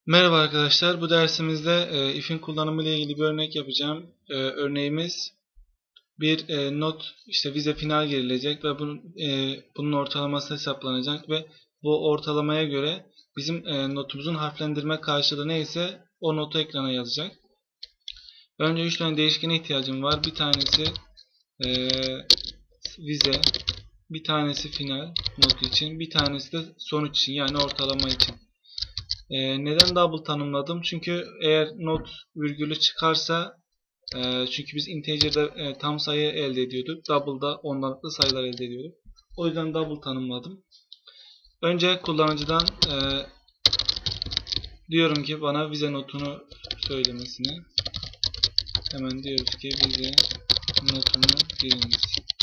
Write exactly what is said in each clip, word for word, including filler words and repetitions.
Merhaba arkadaşlar. Bu dersimizde e, if'in kullanımı ile ilgili bir örnek yapacağım. E, örneğimiz bir e, not, işte vize final girilecek ve bunun, e, bunun ortalaması hesaplanacak ve bu ortalamaya göre bizim e, notumuzun harflendirme karşılığı neyse o notu ekrana yazacak. Önce üç tane değişkene ihtiyacım var. Bir tanesi e, vize, bir tanesi final notu için, bir tanesi de sonuç için, yani ortalama için. Ee, neden double tanımladım? Çünkü eğer not virgülü çıkarsa e, çünkü biz integer'da e, tam sayı elde ediyorduk. Double'da ondalıklı sayılar elde ediyorduk. O yüzden double tanımladım. Önce kullanıcıdan e, diyorum ki bana vize notunu söylemesini. Hemen diyoruz ki vize notunu giriniz.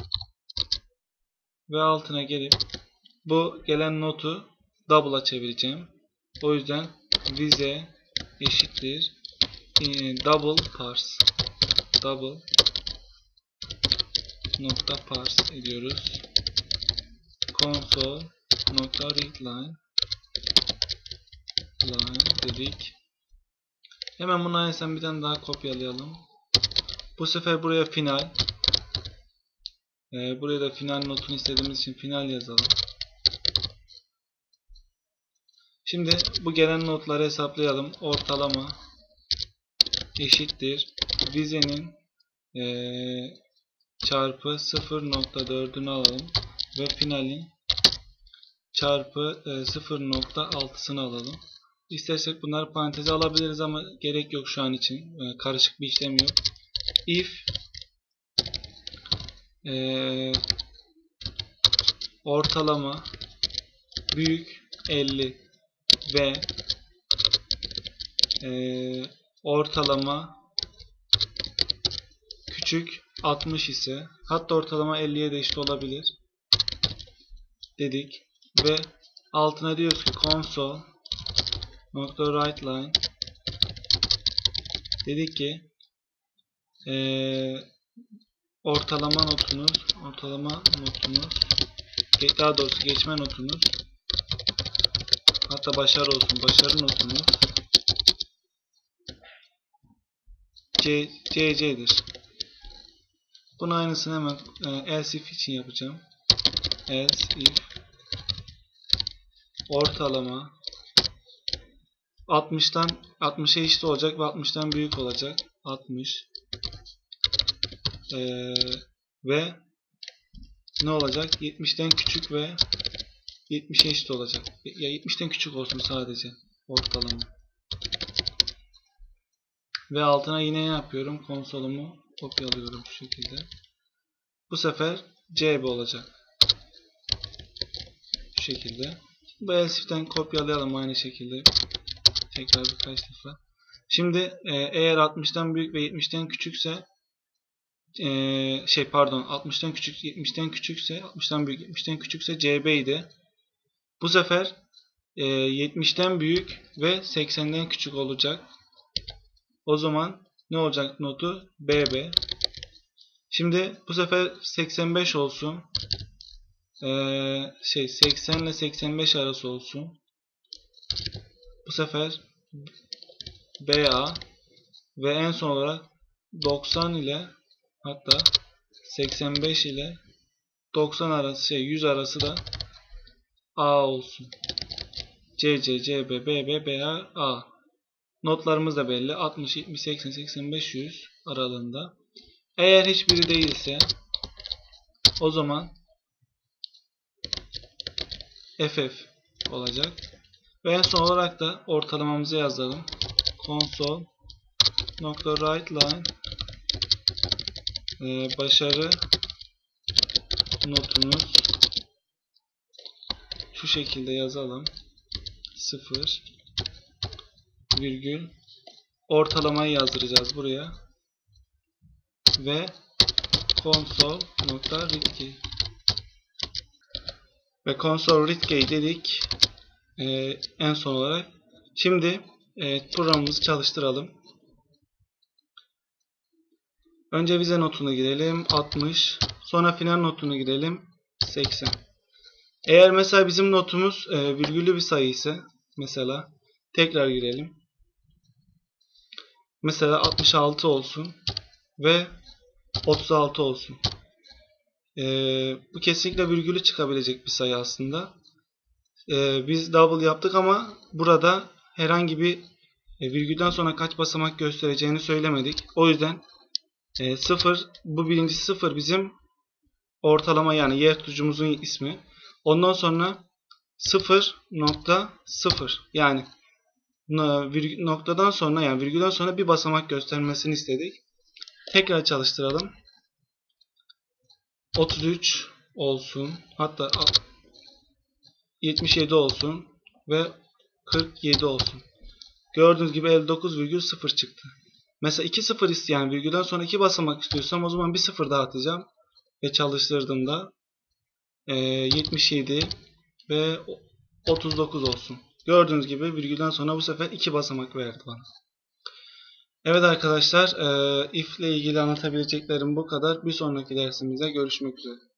Ve altına gelip bu gelen notu double'a çevireceğim. O yüzden vize eşittir double parse double nokta parse ediyoruz. Console nokta readline line dedik. Hemen bunu aynısından bir tane daha kopyalayalım. Bu sefer buraya final. Ee, buraya da final notunu istediğimiz için final yazalım. Şimdi bu gelen notları hesaplayalım. Ortalama eşittir vizenin ee, çarpı sıfır nokta dördünü alalım ve finalin çarpı e, sıfır nokta altısını alalım. İstersek bunları paranteze alabiliriz ama gerek yok şu an için. E, karışık bir işlem yok. If e, ortalama büyük elli ve e, ortalama küçük altmış ise, hatta ortalama elliye de eşit olabilir dedik ve altına diyoruz ki console nokta writeLine dedik ki ee, ortalama notunuz ortalama notunuz daha doğrusu geçme notunuz, hatta başarı olsun, başarı notunuz C, C C'dir. Bunun aynısını hemen e, else if için yapacağım. Else if ortalama altmıştan altmışa eşit olacak ve altmıştan büyük olacak. altmış ee, ve ne olacak? yetmişten küçük ve yetmişe eşit olacak. Ya yetmişten küçük olsun sadece ortalama. Ve altına yine ne yapıyorum? Konsolumu kopyalıyorum şu şekilde. Bu sefer C B olacak. Şu şekilde. Bu else if'ten kopyalayalım aynı şekilde. Tekrar birkaç defa. Şimdi e, eğer altmıştan büyük ve yetmişten küçükse e, şey pardon altmıştan küçük yetmişten küçükse altmıştan büyük yetmişten küçükse C B idi. Bu sefer e, yetmişten büyük ve seksenden küçük olacak. O zaman ne olacak notu? B B. Şimdi bu sefer seksen beş olsun. Ee, şey seksen ile seksen beş arası olsun. Bu sefer B A ve en son olarak doksan ile hatta seksen beş ile doksan arası şey yüz arası da A olsun. C C, C B, B B, B A, A. Notlarımız da belli. altmış, yetmiş, seksen, seksen beş, yüz aralığında. Eğer hiçbiri değilse o zaman F F olacak. Ve en son olarak da ortalamamızı yazalım. Console nokta writeLine e, başarı notunuz şu şekilde yazalım. sıfır virgül ortalamayı yazdıracağız buraya. Ve console nokta readkey ve console readkey dedik ee, en son olarak. Şimdi e, programımızı çalıştıralım. Önce vize notuna girelim altmış, sonra final notuna girelim seksen. Eğer mesela bizim notumuz e, virgüllü bir sayı ise, mesela Tekrar girelim. Mesela altmış altı olsun ve otuz altı olsun. Ee, bu kesinlikle virgülü çıkabilecek bir sayı aslında. Ee, biz double yaptık ama burada herhangi bir e, virgülden sonra kaç basamak göstereceğini söylemedik. O yüzden e, sıfır, bu birincisi sıfır bizim ortalama, yani yer tutucumuzun ismi. Ondan sonra sıfır nokta sıfır, yani noktadan sonra, yani virgülden sonra bir basamak göstermesini istedik. Tekrar çalıştıralım. otuz üç olsun. Hatta yetmiş yedi olsun ve kırk yedi olsun. Gördüğünüz gibi elli dokuz virgül sıfır çıktı. Mesela iki sıfır isteyen, virgülden sonra iki basamak istiyorsam o zaman bir sıfır daha atacağım. Ve çalıştırdığımda e, yetmiş yedi ve otuz dokuz olsun. Gördüğünüz gibi virgülden sonra bu sefer iki basamak verdi bana. Evet arkadaşlar, e, if ile ilgili anlatabileceklerim bu kadar. Bir sonraki dersimizde görüşmek üzere.